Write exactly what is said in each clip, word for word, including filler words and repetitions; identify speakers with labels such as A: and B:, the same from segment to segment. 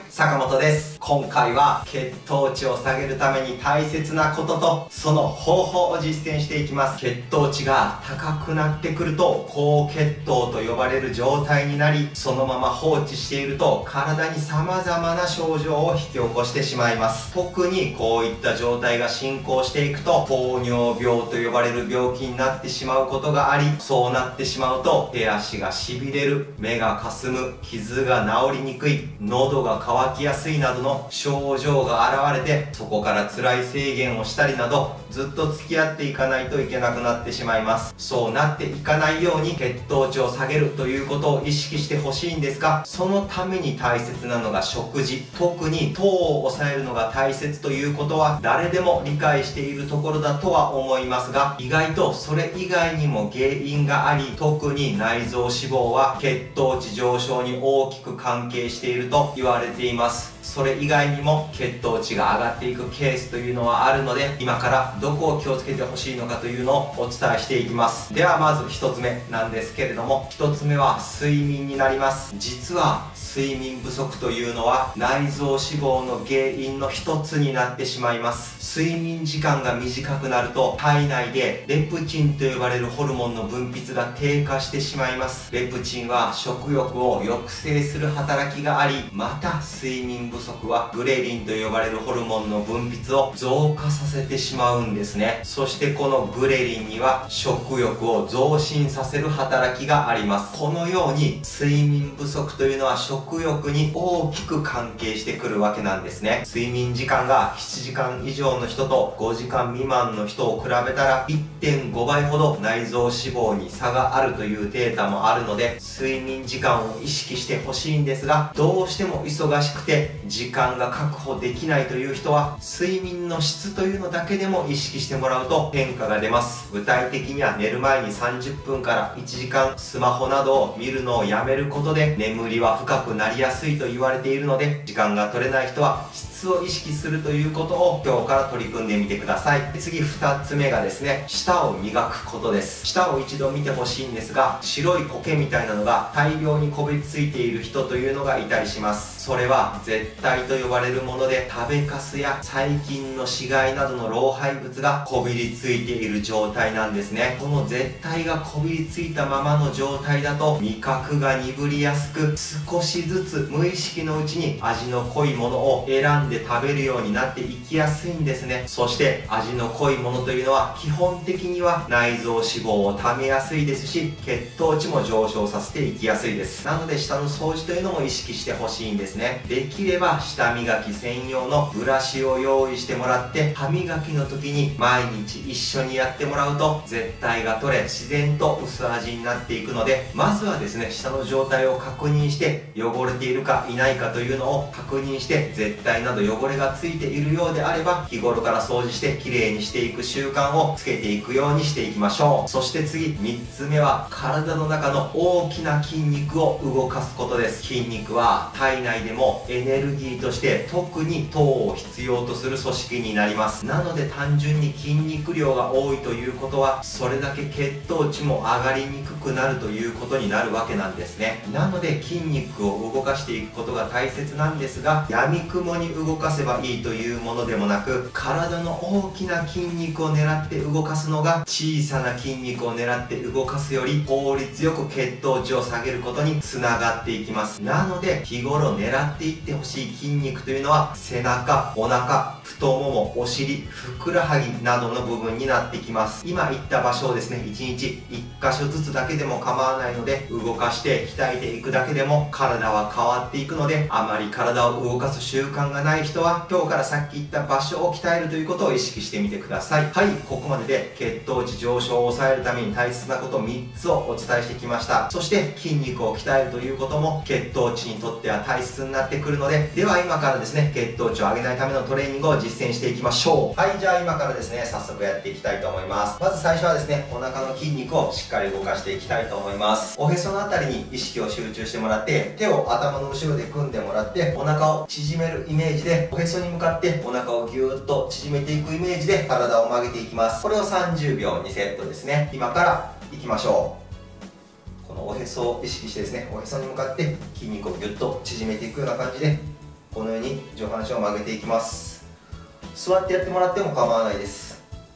A: 坂本です。今回は血糖値を下げるために大切なこととその方法を実践していきます。血糖値が高くなってくると高血糖と呼ばれる状態になり、そのまま放置していると体に様々な症状を引き起こしてしまいます。特にこういった状態が進行していくと糖尿病と呼ばれる病気になってしまうことがあり、そうなってしまうと手足がしびれる、目がかすむ、傷が治りにくい、喉が渇きやすいなどの症状が現れて、そこから辛い制限をしたりなどずっと付き合っていかないといけなくなってしまいます。そうなっていかないように血糖値を下げるということを意識してほしいんですが、そのために大切なのが食事、特に糖を抑えるのが大切ということは誰でも理解しているところだとは思いますが、意外とそれ以外にも原因があり、特に内臓脂肪は血糖値上昇に大きく関係していると言われています。それ以外にも血糖値が上がっていくケースというのはあるので、今からどこを気をつけてほしいのかというのをお伝えしていきます。ではまずひとつめなんですけれども、ひとつめは睡眠になります。実は睡眠不足というのは内臓脂肪の原因の一つになってしまいます。睡眠時間が短くなると体内でレプチンと呼ばれるホルモンの分泌が低下してしまいます。レプチンは食欲を抑制する働きがあり、また睡眠不足はグレリンと呼ばれるホルモンの分泌を増加させてしまうんですね。そしてこのグレリンには食欲を増進させる働きがあります。このように睡眠不足というのは食欲に大きく関係してくるわけなんですね。睡眠時間がしちじかん以上の人とごじかん未満の人を比べたら いってんごばいほど内臓脂肪に差があるというデータもあるので、睡眠時間を意識してほしいんですが、どうしても忙しくて時間が確保できないという人は睡眠の質というのだけでも意識してもらうと変化が出ます。具体的には寝る前にさんじゅっぷんからいちじかんスマホなどを見るのをやめることで眠りは深くなりやすいと言われているので、時間が取れない人は質を意識するということを今日から取り組んでみてください。で次ふたつめがですね、舌を磨くことです。舌を一度見てほしいんですが、白い苔みたいなのが大量にこびりついている人というのがいたりします。それは絶対と呼ばれるもので、食べかすや細菌の死骸などの老廃物がこびりついている状態なんですね。この絶対がこびりついたままの状態だと味覚が鈍りやすく、少しずつ無意識のうちに味の濃いものを選んで食べるようになっていきやすいんですね。そして味の濃いものというのは基本的には内臓脂肪をためやすいですし、血糖値も上昇させていきやすいです。なので舌の掃除というのも意識してほしいんですね。できれば舌磨き専用のブラシを用意してもらって、歯磨きの時に毎日一緒にやってもらうと絶対が取れ、自然と薄味になっていくので、まずはですね、舌の状態を確認して汚れているかいないかというのを確認して、絶対など汚れがついているようであれば日頃から掃除してきれいにしていく習慣をつけていくようにしていきましょう。そして次みっつめは体の中の大きな筋肉を動かすことです。筋肉は体内でもエネルギーとして特に糖を必要とする組織になります。なので単純に筋肉量が多いということは、それだけ血糖値も上がりにくくなるということになるわけなんですね。なので筋肉を動かしていくことが大切なんですが、闇雲に動かせばいいというものでもなく、体の大きな筋肉を狙って動かすのが小さな筋肉を狙って動かすより効率よく血糖値を下げることにつながっていきます。なので日頃狙っていってほしい筋肉というのは背中、お腹、太もも、お尻、ふくらはぎなどの部分になってきます。今言った場所をですね、いちにちいっかしょずつだけでも構わないので、動かして鍛えていくだけでも体は変わっていくので、あまり体を動かす習慣がない人は今日からさっき言った場所を鍛えるということを意識してみてください。はい、ここまでで血糖値上昇を抑えるために大切なことみっつをお伝えしてきました。そして筋肉を鍛えるということも血糖値にとっては大切になってくるので、では今からですね、血糖値を上げないためのトレーニングを実践していきましょう。はい、じゃあ今からですね、早速やっていきたいと思います。まず最初はですね、お腹の筋肉をしっかり動かしていきたいと思います。おへそのあたりに意識を集中してもらって、手を頭の後ろで組んでもらって、お腹を縮めるイメージで、おへそに向かってお腹をぎゅーっと縮めていくイメージで体を曲げていきます。これをさんじゅうびょうにセットですね。今からいきましょう。このおへそを意識してですね、おへそに向かって筋肉をぎゅっと縮めていくような感じで、おこのように上半身を曲げていきます。座ってやってもらっても構わないです。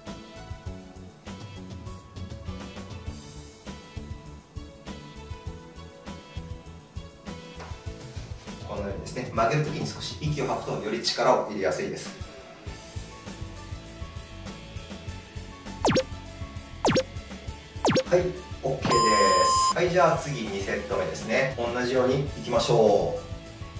A: このようにですね、曲げるときに少し息を吐くとより力を入れやすいです。はい、 OK です。はい、じゃあ次にセット目ですね。同じようにいきましょう。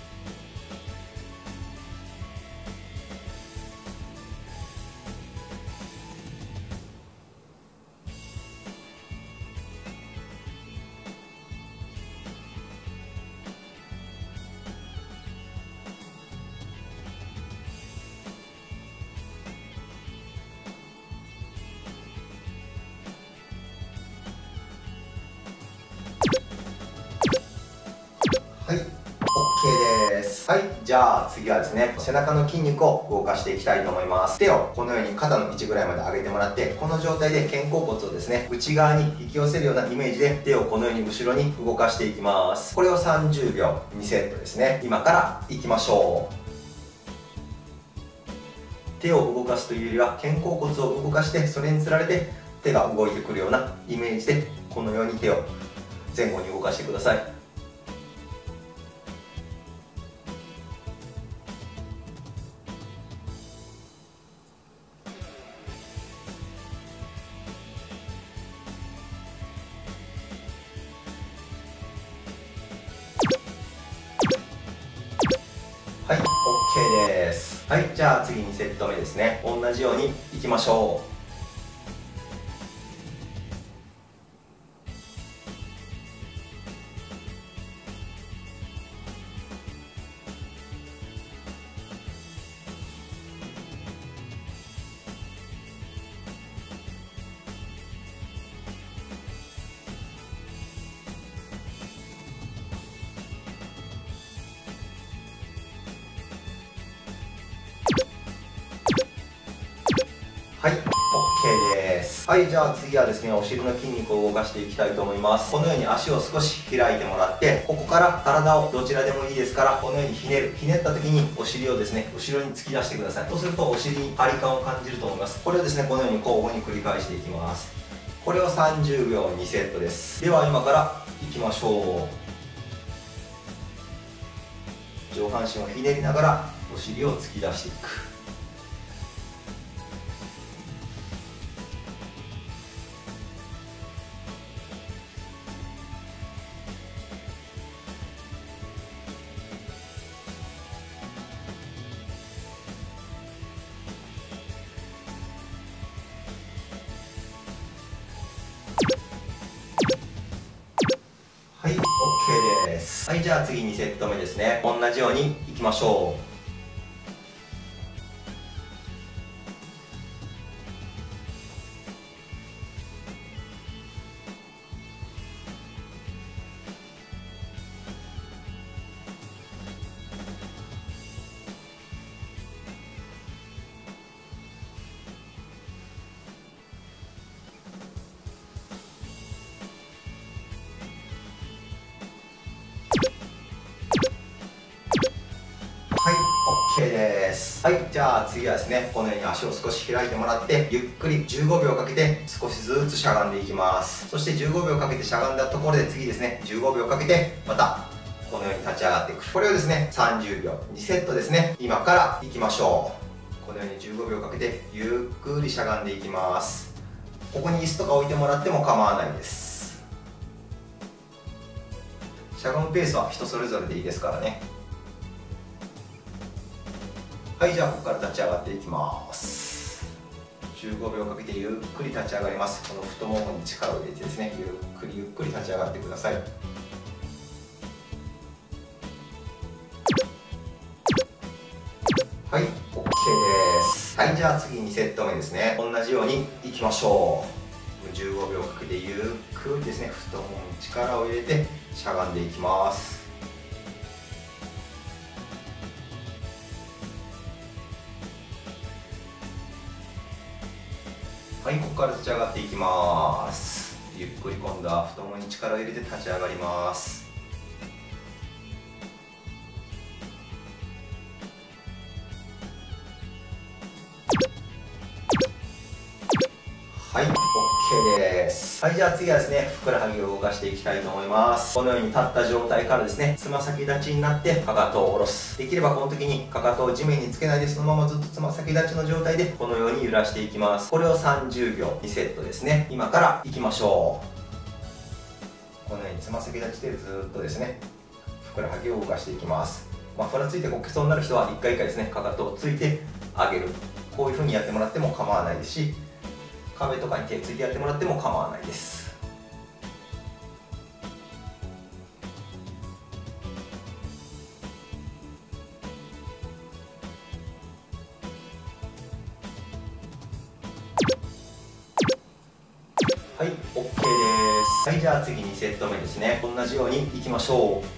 A: はい、OK です。はい、じゃあ次はですね、背中の筋肉を動かしていきたいと思います。手をこのように肩の位置ぐらいまで上げてもらって、この状態で肩甲骨をですね、内側に引き寄せるようなイメージで手をこのように後ろに動かしていきます。これをさんじゅうびょうにセットですね。今からいきましょう。手を動かすというよりは肩甲骨を動かして、それにつられて手が動いてくるようなイメージでこのように手を前後に動かしてください。はい、OK です。はい、じゃあ次にセット目ですね。同じようにいきましょう。はい、OK です。はい、じゃあ次はですね、お尻の筋肉を動かしていきたいと思います。このように足を少し開いてもらって、ここから体をどちらでもいいですから、このようにひねる。ひねった時にお尻をですね、後ろに突き出してください。そうするとお尻に張り感を感じると思います。これをですね、このように交互に繰り返していきます。これをさんじゅうびょうにセットです。では今からいきましょう。上半身をひねりながらお尻を突き出していく。はい、OK です。はい、じゃあ次にセット目ですね。同じようにいきましょう。はい、OK です。はい、じゃあ次はですね、このように足を少し開いてもらって、ゆっくりじゅうごびょうかけて少しずつしゃがんでいきます。そしてじゅうごびょうかけてしゃがんだところで次ですね、じゅうごびょうかけてまたこのように立ち上がっていく。これをですね、さんじゅうびょうにセットですね。今からいきましょう。このようにじゅうごびょうかけてゆっくりしゃがんでいきます。ここに椅子とか置いてもらっても構わないです。しゃがむペースは人それぞれでいいですからね。はい、じゃあここから立ち上がっていきます。じゅうごびょうかけてゆっくり立ち上がります。この太ももに力を入れてですね、ゆっくりゆっくり立ち上がってください。はい、OK です。はい、じゃあ次にセット目ですね。同じようにいきましょう。じゅうごびょうかけてゆっくりですね、太ももに力を入れてしゃがんでいきます。はい、ここから立ち上がっていきます。ゆっくり今度は太ももに力を入れて立ち上がります。 OK です。はい、じゃあ次はですね、ふくらはぎを動かしていきたいと思います。このように立った状態からですね、つま先立ちになってかかとを下ろす。できればこの時にかかとを地面につけないで、そのままずっとつま先立ちの状態でこのように揺らしていきます。これをさんじゅうびょうにセットですね。今からいきましょう。このようにつま先立ちでずっとですね、ふくらはぎを動かしていきます。まあ、ふらついてこけそうになる人は一回一回ですね、かかとをついて上げる。こういう風にやってもらっても構わないですし、壁とかに手ついてやってもらっても構わないです。はい、OK です。はい、じゃあ次にセット目ですね。同じようにいきましょう。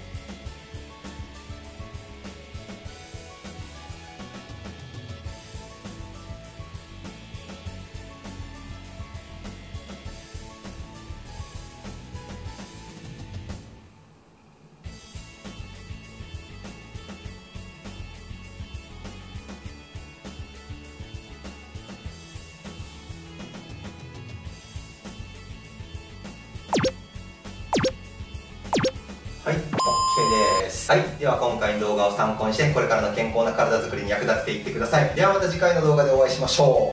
A: はい、OK です。はい、では今回の動画を参考にして、これからの健康な体づくりに役立てていってください。ではまた次回の動画でお会いしましょう。